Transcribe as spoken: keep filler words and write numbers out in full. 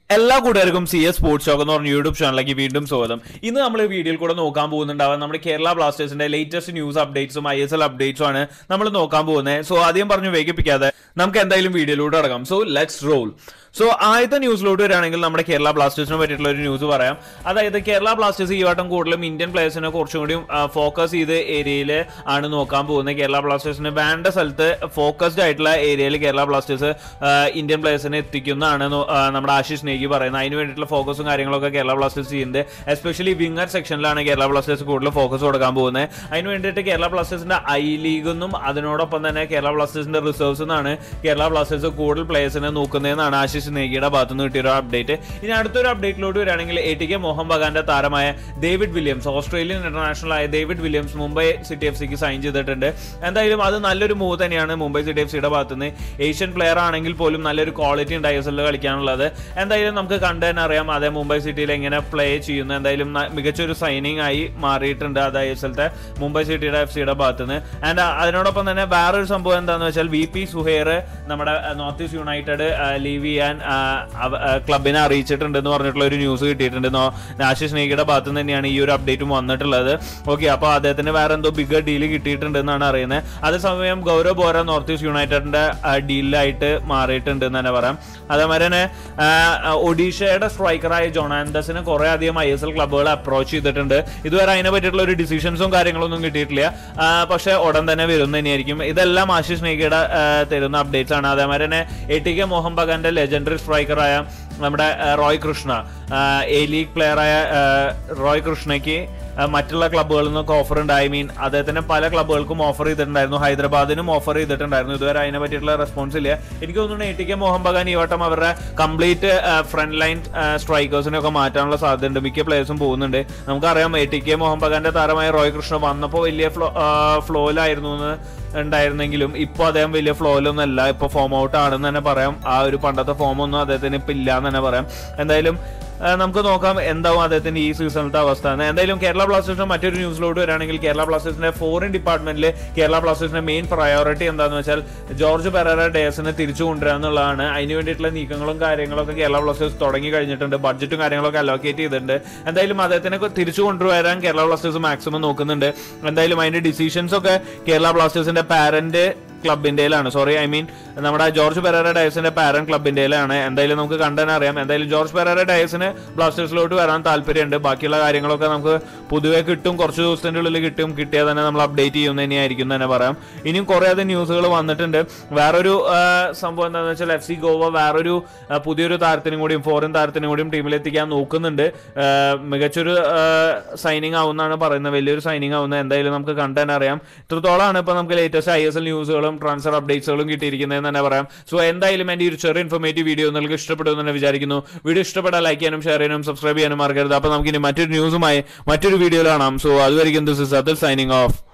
എല്ലാ കൂട്ടുകാർക്കും C S sports shock എന്ന് പറഞ്ഞ യൂട്യൂബ് ചാനലിലേക്ക് വീണ്ടും സ്വാഗതം. ഇന്ന് നമ്മൾ വീഡിയോയിൽ കൂടെ നോക്കാൻ പോകുന്നുണ്ടാവാം നമ്മുടെ കേരള ബ്ലാസ്റ്റേഴ്സിന്റെ ലേറ്റസ്റ്റ് ന്യൂസ് അപ്ഡേറ്റ്സും ഐ എസ് എൽ അപ്ഡേറ്റ്സും ആണ് നമ്മൾ നോക്കാൻ പോകുന്നത്. സോ ആദ്യം പറഞ്ഞു വൈകിപ്പിക്കാതെ നമുക്ക് എന്തായാലും വീഡിയോയിലൂടെ അടക്കാം. So let's role. സോ ആദ്യത്തെ ന്യൂസിലോട്ട് വരികയാണെങ്കിൽ നമ്മുടെ കേരള ബ്ലാസ്റ്റേഴ്സിനെ പറ്റിയിട്ടുള്ള ഒരു ന്യൂസ് പറയാം. അതായത് കേരള ബ്ലാസ്റ്റേഴ്സ് ഈ വട്ടം കൂടുതലും ഇന്ത്യൻ പ്ലേയേഴ്സിനെ കുറച്ചും കൂടി ഫോക്കസ് ചെയ്ത് ഏരിയയിൽ ആണ് നോക്കാൻ പോകുന്നത്. കേരള ബ്ലാസ്റ്റേഴ്സിന് വേണ്ട സ്ഥലത്ത് ഫോക്കസ്ഡ് ആയിട്ടുള്ള ഏരിയയിൽ കേരള ബ്ലാസ്റ്റേഴ്സ് ഇന്ത്യൻ പ്ലേയേഴ്സിനെ എത്തിക്കുന്നതാണ് നമ്മുടെ ആശിഷ് നേഗി പറയുന്നത്. അതിന് വേണ്ടിയിട്ടുള്ള ഫോക്കസും കാര്യങ്ങളൊക്കെ കേരള ബ്ലാസ്റ്റേഴ്സ് ചെയ്യുന്നത്. എസ്പെഷ്യലി വിങ്ങർ സെക്ഷനിലാണ് കേരള ബ്ലാസ്റ്റേഴ്സ് കൂടുതൽ ഫോക്കസ് കൊടുക്കാൻ പോകുന്നത്. അതിന് വേണ്ടിയിട്ട് കേരള ബ്ലാസ്റ്റേഴ്സിന്റെ ഐ ലീഗെന്നും അതിനോടൊപ്പം തന്നെ കേരള ബ്ലാസ്റ്റേഴ്സിന്റെ റിസർവ്സ് എന്നാണ് കേരള ബ്ലാസ്റ്റേഴ്സ് കൂടുതൽ പ്ലേയേഴ്സിനെ നോക്കുന്നതെന്നാണ് ആശിഷ് നേഗിയുടെ ഭാഗത്ത് നിന്ന് കിട്ടിയൊരു അപ്ഡേറ്റ്. ഇനി അടുത്തൊരു അപ്ഡേറ്റിലോട്ട് വരികയാണെങ്കിൽ എ ടി കെ മോഹൻ ബഗാന്റെ താരമായ ഡേവിഡ് വില്യംസ്, ഓസ്ട്രേലിയൻ ഇന്റർനാഷണൽ ആയ David Williams Mumbai city F സിക്ക് സൈൻ ചെയ്തിട്ടുണ്ട്. എന്തായാലും അത് നല്ലൊരു മൂവ് തന്നെയാണ് മുംബൈ സിറ്റി എഫ് സിയുടെ ഭാഗത്ത് നിന്ന്. ഏഷ്യൻ പ്ലെയർ ആണെങ്കിൽ പോലും നല്ലൊരു ക്വാളിറ്റി ഉണ്ട് ഐ എസ് എല്ലിൽ കളിക്കാനുള്ളത്. എന്തായാലും നമുക്ക് കണ്ടു തന്നെ അറിയാം അതേ മുംബൈ സിറ്റിയിൽ എങ്ങനെ പ്ലേ ചെയ്യുന്നു. എന്തായാലും മികച്ചൊരു സൈനിങ് ആയി മാറിയിട്ടുണ്ട് അത് ഐ എസ് എല്ലിന്റെ മുംബൈ സിറ്റിയുടെ എഫ് സിയുടെ ഭാഗത്ത് നിന്ന്. ആൻഡ് അതിനോടൊപ്പം തന്നെ വേറൊരു സംഭവം എന്താണെന്ന് വെച്ചാൽ വി പി സുഹൈർ നമ്മുടെ നോർത്ത് ഈസ്റ്റ് യുണൈറ്റഡ് ലീവ് ചെയ്യാൻ ക്ലബിനെ അറിയിച്ചിട്ടുണ്ടെന്ന് പറഞ്ഞിട്ടുള്ള ഒരു ന്യൂസ് കിട്ടിയിട്ടുണ്ട്. ആശിഷ് നേഗിയുടെ ഭാഗത്ത് നിന്ന് തന്നെയാണ് ഈ ഒരു അപ്ഡേറ്റും വന്നിട്ടുള്ളത്. ഓക്കെ, അപ്പോൾ അദ്ദേഹത്തിന് വേറെ എന്തോ ബിഗർ ഡീല് കിട്ടിയിട്ടുണ്ടെന്നാണ് അറിയുന്നത്. അതേസമയം ഗൗരവ് ബോറ നോർത്ത് ഈസ്റ്റ് യുണൈറ്റഡിന്റെ ഡീലായിട്ട് മാറിയിട്ടുണ്ട് എന്ന് തന്നെ പറയാം. അതേമാതിരി തന്നെ ഒഡീഷയുടെ സ്ട്രൈക്കറായ ജോണാൻഡസിനെ കുറെ അധികം ഐ എസ് എൽ ക്ലബ്ബുകൾ അപ്രോച്ച് ചെയ്തിട്ടുണ്ട്. ഇതുവരെ അതിനെ പറ്റിയിട്ടുള്ള ഒരു ഡിസിഷൻസും കാര്യങ്ങളൊന്നും കിട്ടിയിട്ടില്ല. പക്ഷെ ഉടൻ തന്നെ വരുന്ന തന്നെയായിരിക്കും. ഇതെല്ലാം ആശിഷ് നേഗിയുടെ തരുന്ന അപ്ഡേറ്റ്സ് ആണ്. അതേമാതിരി തന്നെ എ ടി കെ മോഹൻ ബഗാന്റെ ലെജൻഡറി സ്ട്രൈക്കറായ നമ്മുടെ റോയ് കൃഷ്ണ, എ ലീഗ് പ്ലെയറായ റോയ് കൃഷ്ണയ്ക്ക് മറ്റുള്ള ക്ലബ്ബുകളിൽ നിന്നൊക്കെ ഓഫർ ഉണ്ട്. ഐ മീൻ അദ്ദേഹത്തിന് പല ക്ലബ്ബുകൾക്കും ഓഫർ ചെയ്തിട്ടുണ്ടായിരുന്നു. ഹൈദരാബാദിനും ഓഫർ ചെയ്തിട്ടുണ്ടായിരുന്നു. ഇതുവരെ അതിനെ പറ്റിയിട്ടുള്ള റെസ്പോൺസ് ഇല്ല. എനിക്ക് തോന്നുന്നു A T K Mohun Bagan ഈ വട്ടം അവരുടെ കംപ്ലീറ്റ് ഫ്രണ്ട് ലൈൻ സ്ട്രൈക്കേഴ്സിനൊക്കെ മാറ്റാനുള്ള സാധ്യതയുണ്ട്. മിക്ക പ്ലേയേഴ്സും പോകുന്നുണ്ട്. നമുക്കറിയാം എ ടി കെ മോഹൻ ബഗാന്റെ താരമായ റോയ് കൃഷ്ണ വന്നപ്പോൾ വലിയ ഫ്ലോ ഫ്ലോയിലായിരുന്നു എന്ന് ഉണ്ടായിരുന്നെങ്കിലും ഇപ്പോൾ അദ്ദേഹം വലിയ ഫ്ലോയിലൊന്നും അല്ല. ഇപ്പോൾ ഫോം ഔട്ട് ആണെന്ന് തന്നെ പറയാം. ആ ഒരു പണ്ടത്തെ ഫോമൊന്നും അദ്ദേഹത്തിന് ഇപ്പം ഇല്ല എന്ന് തന്നെ പറയാം. എന്തായാലും നമുക്ക് നോക്കാം എന്താവും അദ്ദേഹത്തിന്റെ ഈ സീസണിലത്തെ അവസ്ഥ. എന്തായാലും കേരള ബ്ലാസ്റ്റേഴ്സിന്റെ മറ്റൊരു ന്യൂസിലോട്ട് വരികയാണെങ്കിൽ കേരള ബ്ലാസ്റ്റേഴ്സിന്റെ ഫോറിൻ ഡിപ്പാർട്ട്മെന്റിൽ കേരള ബ്ലാസ്റ്റേഴ്സിന്റെ മെയിൻ പ്രയോറിറ്റി എന്താണെന്ന് വെച്ചാൽ ജോർജ് പെരേര ഡേസിനെ തിരിച്ചു കൊണ്ടുവരിക എന്നുള്ളതാണ്. അതിന് വേണ്ടിയിട്ടുള്ള നീക്കങ്ങളും കാര്യങ്ങളൊക്കെ കേരള ബ്ലാസ്റ്റേഴ്സ് തുടങ്ങി കഴിഞ്ഞിട്ടുണ്ട്. ബഡ്ജറ്റും കാര്യങ്ങളൊക്കെ അലോക്കേറ്റ് ചെയ്തിട്ടുണ്ട്. എന്തായാലും അദ്ദേഹത്തിനെ തിരിച്ചു കൊണ്ടുവരാൻ കേരള ബ്ലാസ്റ്റേഴ്സ് മാക്സിമം നോക്കുന്നുണ്ട്. എന്തായാലും അതിന്റെ ഡിസിഷൻസ് ഒക്കെ കേരള ബ്ലാസ്റ്റേഴ്സിന്റെ പാരന്റ് ക്ലബിന്റെയിലാണ്. സോറി ഐ മീൻ നമ്മുടെ ജോർജ് പെരേര ഡയസിന്റെ പാരന്റ് ക്ലബിന്റെയിലാണ്. എന്തായാലും നമുക്ക് കണ്ടെന്നെ അറിയാം. എന്തായാലും ജോർജ് പെരേര ഡയസിന് ബ്ലാസ്റ്റേഴ്സിലോട്ട് വരാൻ താല്പര്യമുണ്ട്. ബാക്കിയുള്ള കാര്യങ്ങളൊക്കെ നമുക്ക് പൊതുവെ കിട്ടും, കുറച്ച് ദിവസത്തിന്റെ ഉള്ളിൽ കിട്ടും. കിട്ടിയാൽ തന്നെ നമ്മൾ അപ്ഡേറ്റ് ചെയ്യുന്ന തന്നെയായിരിക്കും തന്നെ പറയാം. ഇനിയും കുറേ അധികം ന്യൂസുകൾ വന്നിട്ടുണ്ട്. വേറൊരു സംഭവം എന്താണെന്ന് വെച്ചാൽ എഫ് സി ഗോവ വേറൊരു പുതിയൊരു താരത്തിനും കൂടിയും ഫോറിൻ താരത്തിനും കൂടിയും ടീമിലെത്തിക്കാൻ നോക്കുന്നുണ്ട്. മികച്ചൊരു സൈനിങ് ആവുന്നതാണ് പറയുന്നത്, വലിയൊരു സൈനിങ് ആവുന്നത്. എന്തായാലും നമുക്ക് കണ്ടെന്നെ അറിയാം. ഇത്രത്തോളമാണ് ഇപ്പോൾ നമുക്ക് ലേറ്റസ്റ്റ് ഐ എസ് എൽ ന്യൂസുകളും ട്രാൻസ്ഫർ അപ്ഡേറ്റ്സുകളും കിട്ടിയിരിക്കുന്നതെന്ന് തന്നെ പറയാം. സോ എന്തായാലും എൻ്റെ ഒരു ചെറിയ ഇൻഫോർമേറ്റീവ് വീഡിയോ നിങ്ങൾക്ക് ഇഷ്ടപ്പെടുമെന്ന് തന്നെ വിചാരിക്കുന്നു. വീഡിയോ ഇഷ്ടപ്പെട്ടാൽ ലൈക്ക് ചെയ്യാനും ഷെയർ ചെയ്യാനും സബ്സ്ക്രൈബ് ചെയ്യാനും മറക്കരുത്. അപ്പോൾ നമുക്ക് ഇനി മറ്റൊരു ന്യൂസുമായി മറ്റൊരു വീഡിയോയിൽ കാണാം. സോ അതുവരെയും this is Adhar signing of.